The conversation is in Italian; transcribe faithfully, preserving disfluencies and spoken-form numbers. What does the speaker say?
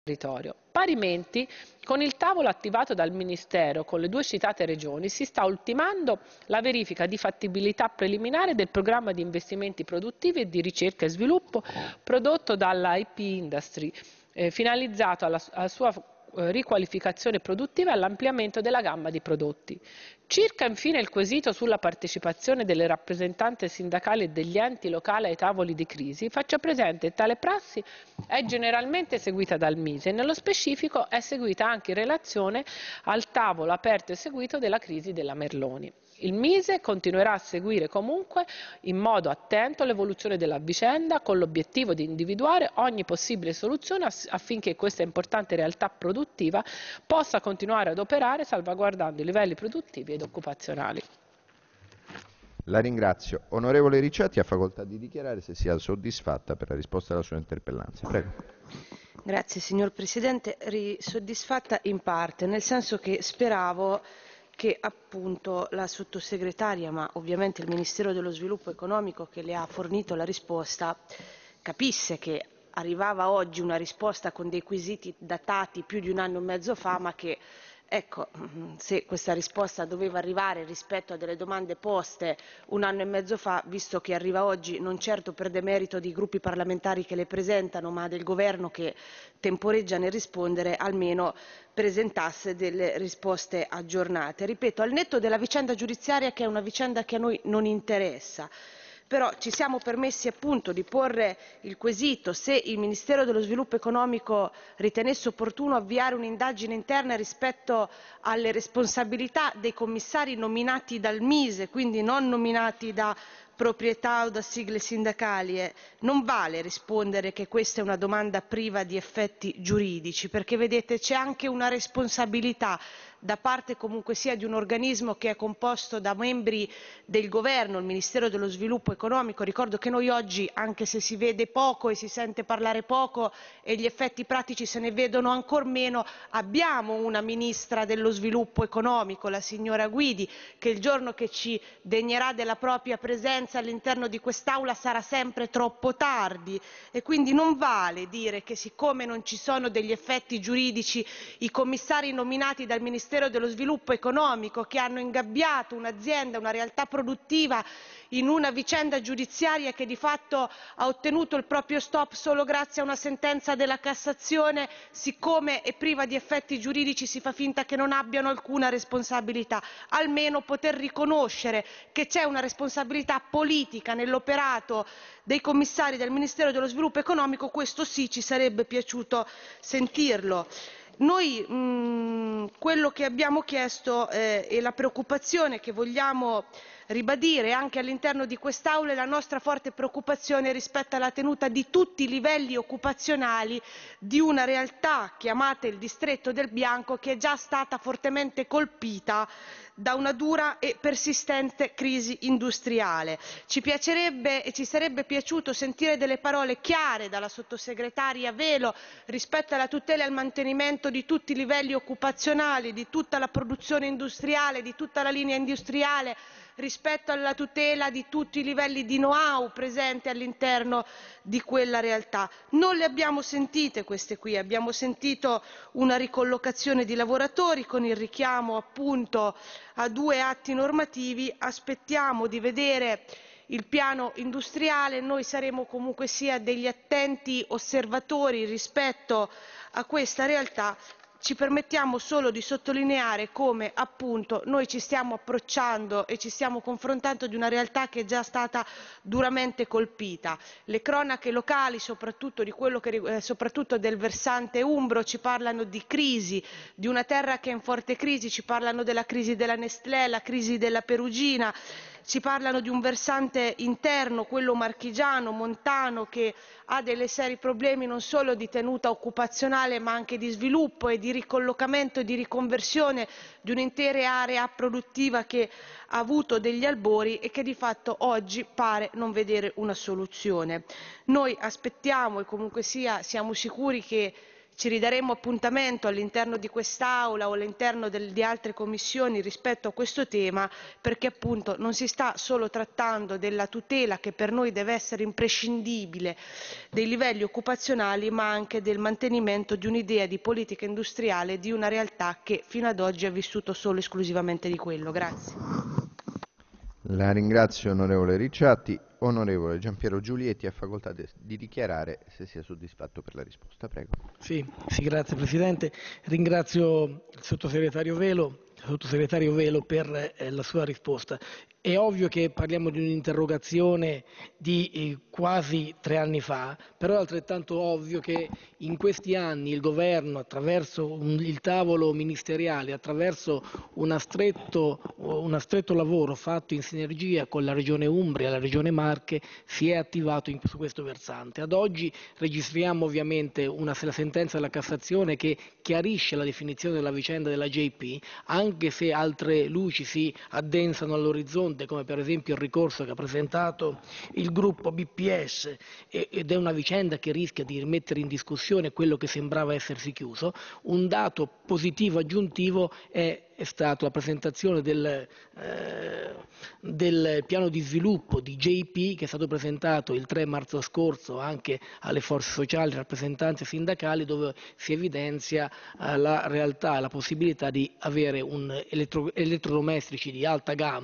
territorio. Parimenti, con il tavolo attivato dal Ministero con le due citate regioni si sta ultimando la verifica di fattibilità preliminare del programma di investimenti produttivi e di ricerca e sviluppo prodotto dalla I P Industry, eh, finalizzato alla, alla sua riqualificazione produttiva e all'ampliamento della gamma di prodotti. Circa infine il quesito sulla partecipazione delle rappresentanze sindacali e degli enti locali ai tavoli di crisi, faccio presente che tale prassi è generalmente seguita dal Mise e nello specifico è seguita anche in relazione al tavolo aperto e seguito della crisi della Merloni. Il Mise continuerà a seguire comunque in modo attento l'evoluzione della vicenda con l'obiettivo di individuare ogni possibile soluzione affinché questa importante realtà produttiva possa continuare ad operare salvaguardando i livelli produttivi ed occupazionali. La ringrazio. Onorevole Ricciotti ha facoltà di dichiarare se sia soddisfatta per la risposta alla sua interpellanza. Prego. Grazie signor Presidente, soddisfatta in parte, nel senso che speravo che appunto la sottosegretaria, ma ovviamente il Ministero dello Sviluppo Economico che le ha fornito la risposta, capisse che arrivava oggi una risposta con dei quesiti datati più di un anno e mezzo fa, ma che ecco, se questa risposta doveva arrivare rispetto a delle domande poste un anno e mezzo fa, visto che arriva oggi non certo per demerito dei gruppi parlamentari che le presentano, ma del governo che temporeggia nel rispondere, almeno presentasse delle risposte aggiornate. Ripeto, al netto della vicenda giudiziaria, che è una vicenda che a noi non interessa, però ci siamo permessi appunto di porre il quesito se il Ministero dello Sviluppo Economico ritenesse opportuno avviare un'indagine interna rispetto alle responsabilità dei commissari nominati dal Mise, quindi non nominati da proprietà o da sigle sindacali. E non vale rispondere che questa è una domanda priva di effetti giuridici, perché vedete c'è anche una responsabilità da parte comunque sia di un organismo che è composto da membri del governo, il Ministero dello Sviluppo Economico. Ricordo che noi oggi, anche se si vede poco e si sente parlare poco e gli effetti pratici se ne vedono ancor meno, abbiamo una Ministra dello Sviluppo Economico, la signora Guidi, che il giorno che ci degnerà della propria presenza all'interno di quest'Aula sarà sempre troppo tardi, e quindi non vale dire che siccome non ci sono degli effetti giuridici i commissari nominati dal Ministero dello Sviluppo Economico, che hanno ingabbiato un'azienda, una realtà produttiva in una vicenda giudiziaria che di fatto ha ottenuto il proprio stop solo grazie a una sentenza della Cassazione, siccome è priva di effetti giuridici si fa finta che non abbiano alcuna responsabilità. Almeno poter riconoscere che c'è una responsabilità politica nell'operato dei commissari del Ministero dello Sviluppo Economico, questo sì, ci sarebbe piaciuto sentirlo. Noi mh, quello che abbiamo chiesto eh, e la preoccupazione che vogliamo ribadire anche all'interno di quest'Aula è la nostra forte preoccupazione rispetto alla tenuta di tutti i livelli occupazionali di una realtà chiamata il Distretto del Bianco, che è già stata fortemente colpita da una dura e persistente crisi industriale. Ci piacerebbe e ci sarebbe piaciuto sentire delle parole chiare dalla sottosegretaria Velo rispetto alla tutela e al mantenimento di tutti i livelli occupazionali, di tutta la produzione industriale, di tutta la linea industriale, rispetto alla tutela di tutti i livelli di know-how presenti all'interno di quella realtà. Non le abbiamo sentite queste qui, abbiamo sentito una ricollocazione di lavoratori con il richiamo appunto a due atti normativi. Aspettiamo di vedere il piano industriale, noi saremo comunque sia degli attenti osservatori rispetto a questa realtà. Ci permettiamo solo di sottolineare come appunto noi ci stiamo approcciando e ci stiamo confrontando di una realtà che è già stata duramente colpita. Le cronache locali, soprattutto, di quello che, eh, soprattutto del versante umbro, ci parlano di crisi, di una terra che è in forte crisi, ci parlano della crisi della Nestlé, la crisi della Perugina, ci parlano di un versante interno, quello marchigiano, montano, che ha dei seri problemi non solo di tenuta occupazionale ma anche di sviluppo e di ricollocamento e di riconversione di un'intera area produttiva che ha avuto degli albori e che di fatto oggi pare non vedere una soluzione. Noi aspettiamo e comunque sia siamo sicuri che ci ridaremo appuntamento all'interno di quest'Aula o all'interno di altre commissioni rispetto a questo tema, perché appunto non si sta solo trattando della tutela, che per noi deve essere imprescindibile, dei livelli occupazionali, ma anche del mantenimento di un'idea di politica industriale di una realtà che fino ad oggi ha vissuto solo e esclusivamente di quello. Grazie. La ringrazio onorevole Ricciatti. Onorevole Giampiero Giulietti ha facoltà di dichiarare se sia soddisfatto per la risposta. Prego. Sì, sì, grazie Presidente. Ringrazio il sottosegretario Velo, il sottosegretario Velo per eh, la sua risposta. È ovvio che parliamo di un'interrogazione di eh, quasi tre anni fa, però è altrettanto ovvio che in questi anni il Governo, attraverso un, il tavolo ministeriale, attraverso una stretto, un stretto lavoro fatto in sinergia con la Regione Umbria e la Regione Marche, si è attivato in, su questo versante. Ad oggi registriamo ovviamente una la sentenza della Cassazione che chiarisce la definizione della vicenda della J P, anche se altre luci si addensano all'orizzonte, come per esempio il ricorso che ha presentato il gruppo B P S, ed è una vicenda che rischia di rimettere in discussione quello che sembrava essersi chiuso. Un dato positivo aggiuntivo è è stata la presentazione del, eh, del piano di sviluppo di J P, che è stato presentato il tre marzo scorso anche alle forze sociali, rappresentanze sindacali, dove si evidenzia eh, la realtà e la possibilità di avere un elettro, elettrodomestici di alta gamma